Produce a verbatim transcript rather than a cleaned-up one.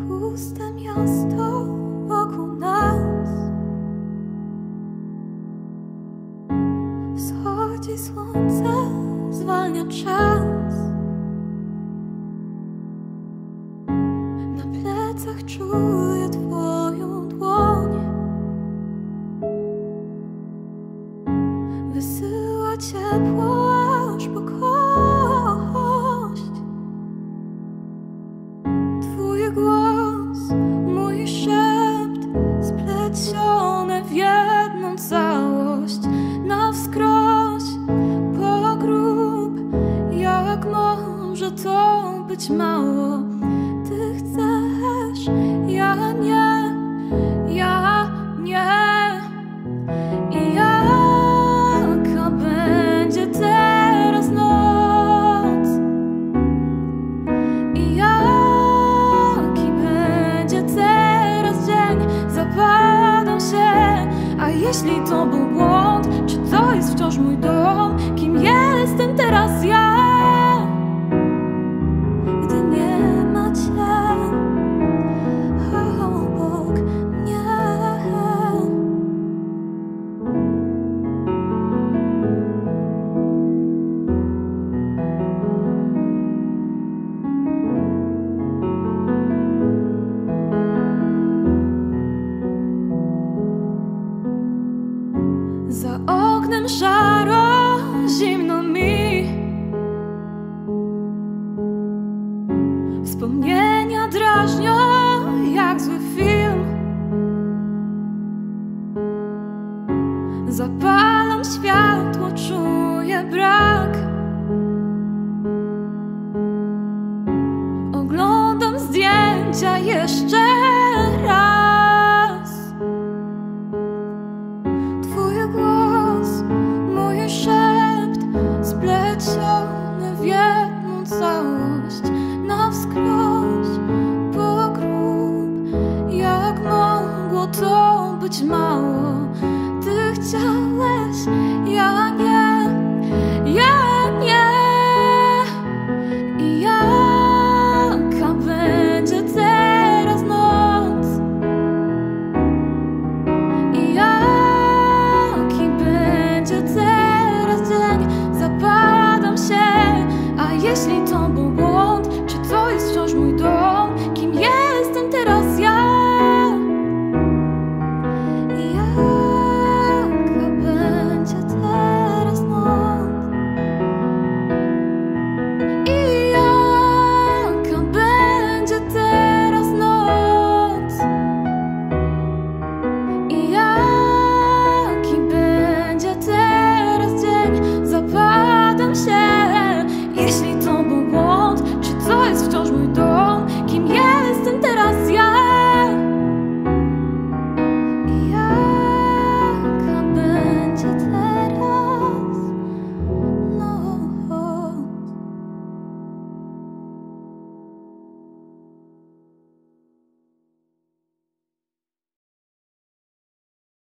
Puste miasto wokół nas. Wschodzi słońce, zwalnia czas. Na plecach czuję twoją dłoń. Wysyła ciepło aż po kość. Twój głos, mój szept, splecione w jedną całość. Na wskroś, po grób, jak może to być mało? Ty chcesz, ja nie, ja nie. I jaka będzie teraz noc? I jaki będzie teraz dzień? Zapadam się, a jeśli to był błąd? Czy to jest wciąż mój dom? Kim jestem teraz ja? Gdy nie ma cię obok mnie. Za oknem szaro, zimno mi. Wspomnienia drażnią jak zły film. Zapalam światło, czuję brak. Oglądam zdjęcia jeszcze